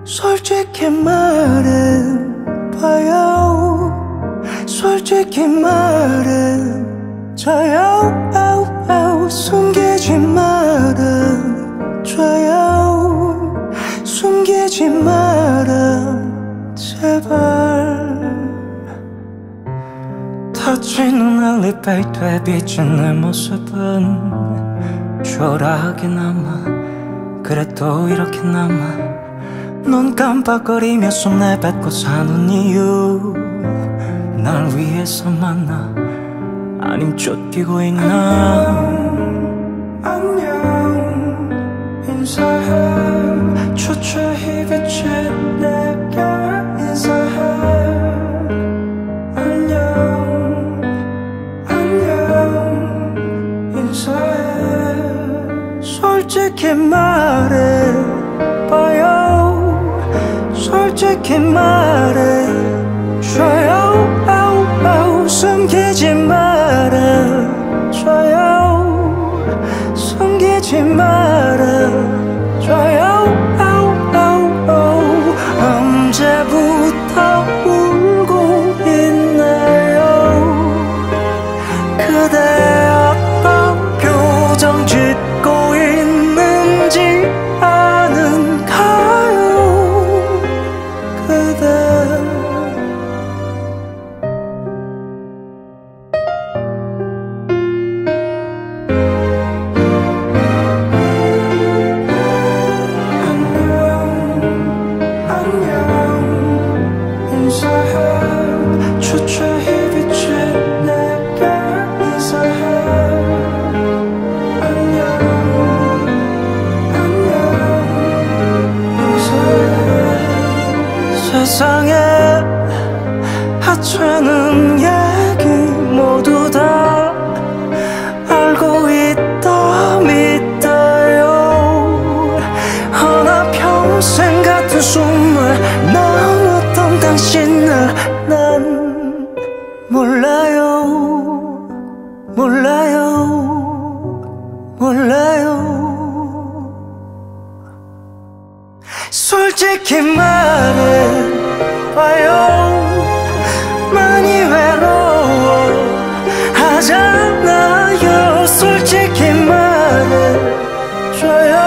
솔직히 말해봐요. 솔직히 말해줘요. 숨기지 말아줘요. 숨기지 말아 제발. 터지는 엘리베이터에 비친 내 모습은 초라하게 남아. 그래도 이렇게 남아. 눈 깜빡거리며 손 내뱉고 사는 이유 날 위해서 만나 아님 쫓기고 있나. 안녕 인사해. 초췌히 비친 내게 인사해. 안녕 인사해. 솔직히 말해봐요. 솔직히 말해줘요. 숨기지 말아줘요. 숨기지 말아줘요. 언제부터 울고 있네요. 그대 어떤 표정 짓고 있는지 아는가요? 초췌히 비친 내게 인사해. 안녕 인사해. 세상에 하찮은 얘기 모두 다 알고 있다 믿어요. 허나 평생 같은 숨을 나눴던 당신을 난 몰라요. 솔직히 말해봐요. 많이 외로워하잖아요. 솔직히 말해줘요.